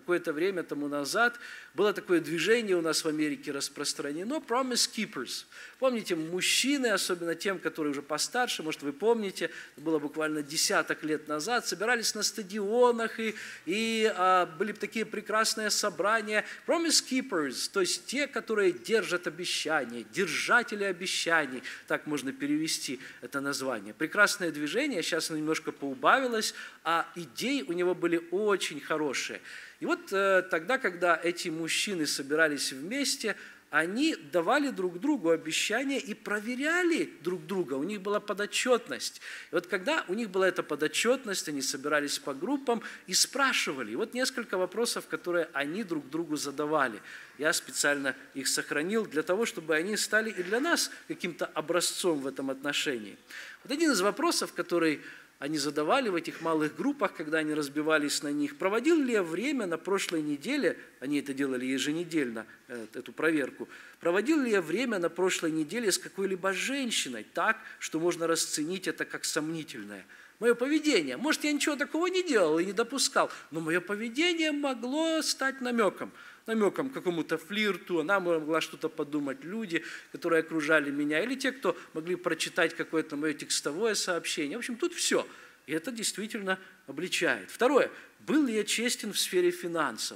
какое-то время тому назад было такое движение у нас в Америке распространено, Promise Keepers. Помните, мужчины, особенно тем, которые уже постарше, может, вы помните, это было буквально десяток лет назад, собирались на стадионах, и были такие прекрасные собрания. Promise Keepers, то есть те, которые держат обещания, держатели обещаний, так можно перевести это название. Прекрасное движение, сейчас оно немножко поубавилось, а идеи у него были очень хорошие. И вот тогда, когда эти мужчины собирались вместе, они давали друг другу обещания и проверяли друг друга, у них была подотчетность. И вот когда у них была эта подотчетность, они собирались по группам и спрашивали. И вот несколько вопросов, которые они друг другу задавали. Я специально их сохранил для того, чтобы они стали и для нас каким-то образцом в этом отношении. Вот один из вопросов, который они задавали в этих малых группах, когда они разбивались на них, проводил ли я время на прошлой неделе, они это делали еженедельно, эту проверку, проводил ли я время на прошлой неделе с какой-либо женщиной так, что можно расценить это как сомнительное. Мое поведение, может, я ничего такого не делал и не допускал, но мое поведение могло стать намеком к какому-то флирту, она могла что-то подумать, люди, которые окружали меня, или те, кто могли прочитать какое-то мое текстовое сообщение. В общем, тут все. И это действительно обличает. Второе. Был ли я честен в сфере финансов?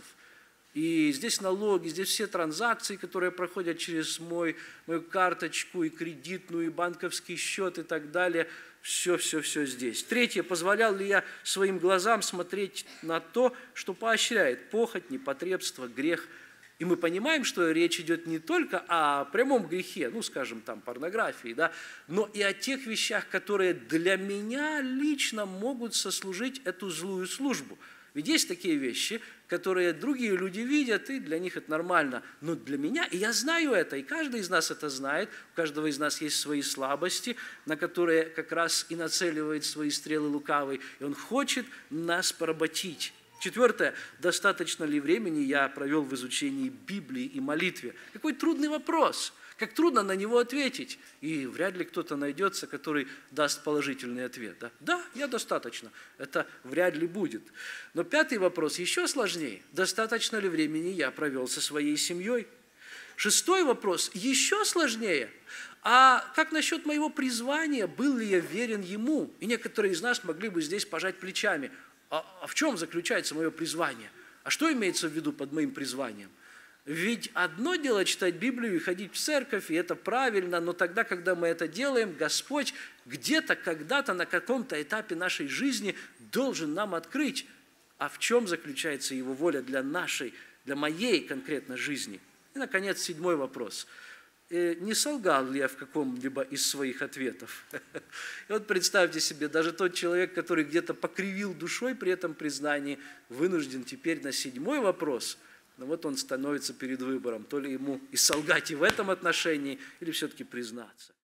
И здесь налоги, здесь все транзакции, которые проходят через мою карточку, и кредитную, и банковский счет, и так далее. Все здесь. Третье. Позволял ли я своим глазам смотреть на то, что поощряет похоть, непотребство, грех? И мы понимаем, что речь идет не только о прямом грехе, скажем, там, порнографии, да, но и о тех вещах, которые для меня лично могут сослужить эту злую службу. Ведь есть такие вещи, которые другие люди видят, и для них это нормально. Но для меня, и я знаю это, и каждый из нас это знает, у каждого из нас есть свои слабости, на которые как раз и нацеливает свои стрелы лукавый, и он хочет нас поработить. Четвертое. Достаточно ли времени я провел в изучении Библии и молитве? Какой трудный вопрос. Как трудно на него ответить. И вряд ли кто-то найдется, который даст положительный ответ. Да, я достаточно. Это вряд ли будет. Но пятый вопрос еще сложнее. Достаточно ли времени я провел со своей семьей? Шестой вопрос еще сложнее. А как насчет моего призвания? Был ли я верен ему? И некоторые из нас могли бы здесь пожать плечами. А в чем заключается мое призвание? А что имеется в виду под моим призванием? Ведь одно дело читать Библию и ходить в церковь, и это правильно, но тогда, когда мы это делаем, Господь где-то, когда-то, на каком-то этапе нашей жизни должен нам открыть, а в чем заключается Его воля для моей конкретно жизни. И, наконец, седьмой вопрос. Не солгал ли я в каком-либо из своих ответов? И вот представьте себе, даже тот человек, который где-то покривил душой при этом признании, вынужден теперь на седьмой вопрос, но вот он становится перед выбором, то ли ему и солгать и в этом отношении, или все-таки признаться.